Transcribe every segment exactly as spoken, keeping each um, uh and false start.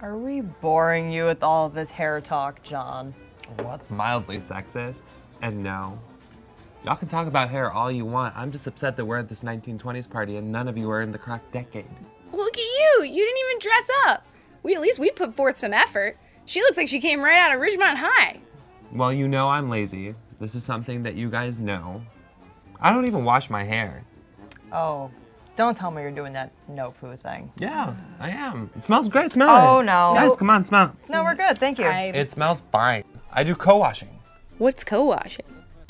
Are we boring you with all this hair talk, John? Well, that's mildly sexist. And no. Y'all can talk about hair all you want. I'm just upset that we're at this nineteen twenties party and none of you are in the correct decade. Look at you! You didn't even dress up! We at least we put forth some effort. She looks like she came right out of Ridgemont High. Well, you know I'm lazy. This is something that you guys know. I don't even wash my hair. Oh, don't tell me you're doing that no poo thing. Yeah, I am. It smells great. Smell oh, it. no. Guys, come on, smell. No, we're good. Thank you. I... It smells fine. I do co-washing. What's co-washing?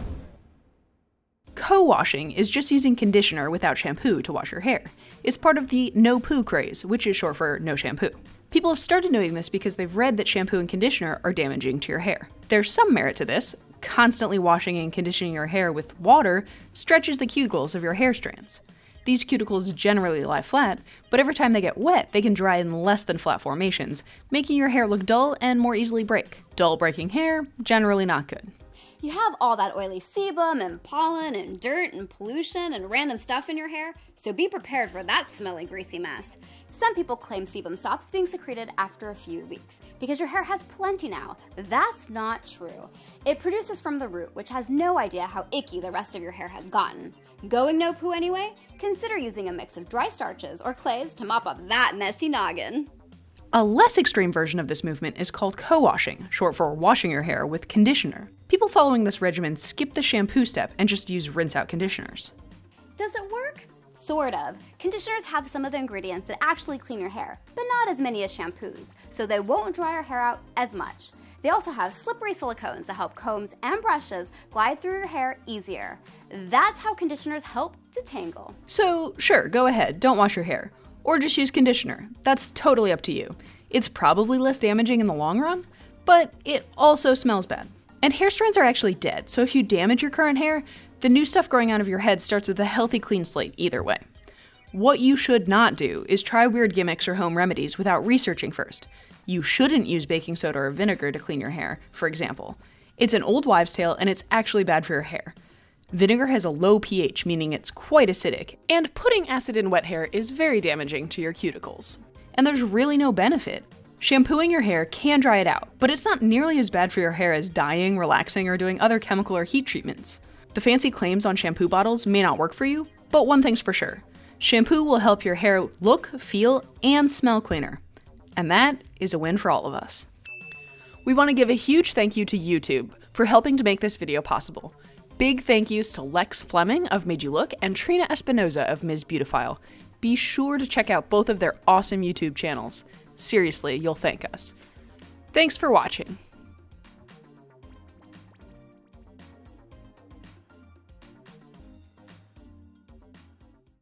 Co-washing is just using conditioner without shampoo to wash your hair. It's part of the no poo craze, which is short for no shampoo. People have started doing this because they've read that shampoo and conditioner are damaging to your hair. There's some merit to this. Constantly washing and conditioning your hair with water stretches the cuticles of your hair strands. These cuticles generally lie flat, but every time they get wet, they can dry in less than flat formations, making your hair look dull and more easily break. Dull breaking hair, generally not good. You have all that oily sebum and pollen and dirt and pollution and random stuff in your hair, so be prepared for that smelly, greasy mess. Some people claim sebum stops being secreted after a few weeks because your hair has plenty now. That's not true. It produces from the root, which has no idea how icky the rest of your hair has gotten. Going no poo anyway? Consider using a mix of dry starches or clays to mop up that messy noggin. A less extreme version of this movement is called co-washing, short for washing your hair with conditioner. People following this regimen skip the shampoo step and just use rinse-out conditioners. Does it work? Sort of. Conditioners have some of the ingredients that actually clean your hair, but not as many as shampoos, so they won't dry your hair out as much. They also have slippery silicones that help combs and brushes glide through your hair easier. That's how conditioners help detangle. So sure, go ahead, don't wash your hair. Or just use conditioner. That's totally up to you. It's probably less damaging in the long run, but it also smells bad. And hair strands are actually dead, so if you damage your current hair, the new stuff growing out of your head starts with a healthy clean slate either way. What you should not do is try weird gimmicks or home remedies without researching first. You shouldn't use baking soda or vinegar to clean your hair, for example. It's an old wives' tale and it's actually bad for your hair. Vinegar has a low pH, meaning it's quite acidic, and putting acid in wet hair is very damaging to your cuticles. And there's really no benefit. Shampooing your hair can dry it out, but it's not nearly as bad for your hair as dyeing, relaxing, or doing other chemical or heat treatments. The fancy claims on shampoo bottles may not work for you, but one thing's for sure. Shampoo will help your hair look, feel, and smell cleaner. And that is a win for all of us. We want to give a huge thank you to YouTube for helping to make this video possible. Big thank yous to Lex Fleming of Made You Look and Trina Espinoza of Miz Beautyphile. Be sure to check out both of their awesome YouTube channels. Seriously, you'll thank us. Thanks for watching.